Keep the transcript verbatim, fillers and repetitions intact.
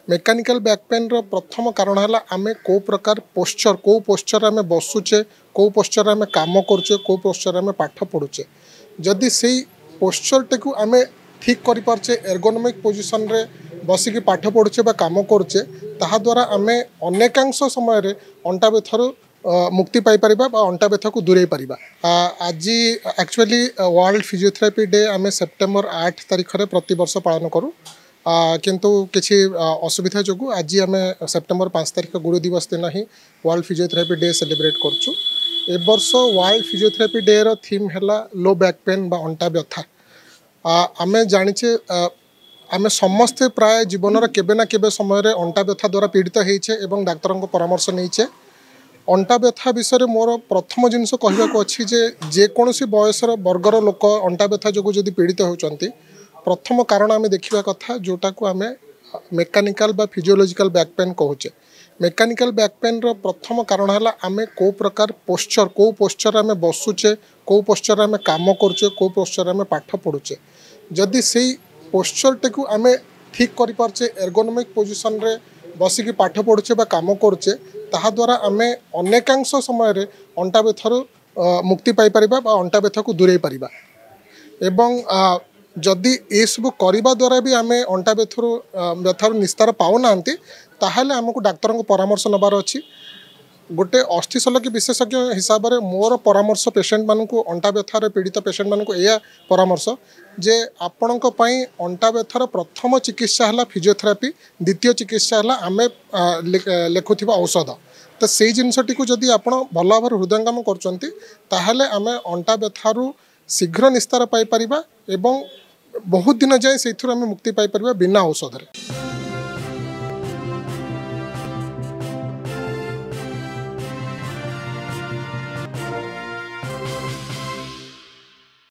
Mechanical back pain रो प्रथम कारण है आम को प्रकार पोस्चर को पोस्चर आम बसुचे को पोस्चर आम काम करुचे को पोस्चर आम पाठ पढ़ुचे जदि से पोस्चर टे आम ठीक करें एर्गोनोमिक पोजिशन रे बसिक पाठ पढ़ुचे काम करुचे ताद्वारा आम अनेकांश समय अंटा व्यथार मुक्ति पाइपर अंटा व्यथा को दूरे पार। आज एक्चुअली वर्ल्ड फिजियोथेरापी डे आम सेप्टेम्बर आठ तारीख में प्रति वर्ष पालन करूँ किंतु किसी असुविधा जो आज आम सेप्टेम्बर पाँच तारीख गुरु दिवस दिन ही वर्ल्ड फिजियोथेरापी डे सेलिब्रेट करछु। ए वर्ष वर्ल्ड फिजियोथेरापी डे रो थीम हैला लो बैक पेन बा अंटा व्यथा। आम जाचे आम समस्ते प्राय जीवन केबे ना केबे समय अंटा व्यथा द्वारा पीड़ित होइछे एवं डाक्तर परामर्श नहींचे। अंटा व्यथा विषय मोर प्रथम जिनस कहवाक अच्छी जे जेकोसी बयसर वर्गर लोक अंटा व्यथा जो जदि पीड़ित होती प्रथम कारण आम देखा कथा जोटा को आम मेकानिकल बा फिजियोलॉजिकल बैक पेन कहूचे। मेकानिकल बैक पेन रो प्रथम कारण है आम को प्रकार पोस्चर को पोस्चर आम बसुचे को पोस्चर आम काम करुचे को पोस्चर आम पाठ पढ़ुचे जदि से पोस्चर टे आम ठीक करें एर्गोनोमिक पोजिशन रे बसिक पाठ पढ़ुचे काम करुचे ताद्वारा आम अनेकांश समय अंटा व्यथार मुक्ति पाइपर अंटा व्यथा को दूरे पार। एवं जदि ये सब करने द्वारा भी आम अंटा व्यथार व्यथार निस्तार पाऊना ताहले आमको डाक्तर परामर्श नबार अच्छी। गोटे अस्थिशल्य विशेषज्ञ हिसाब से मोर परामर्श पेसेंट मानक अंटा व्यथार पीड़ित पेसेंट मानक यह परामर्श जे आपण अंटा व्यथार प्रथम चिकित्सा है फिजियोथेरापी द्वितीय चिकित्सा है आम लेखुवा औषध। तो से जिनसटी को जदि आप भल भाव हृदयंगम कर आम अंटा व्यथार शीघ्र निस्तार पाइपर एवं बहुत दिन जाए से मुक्ति पाइपर बिना औषध।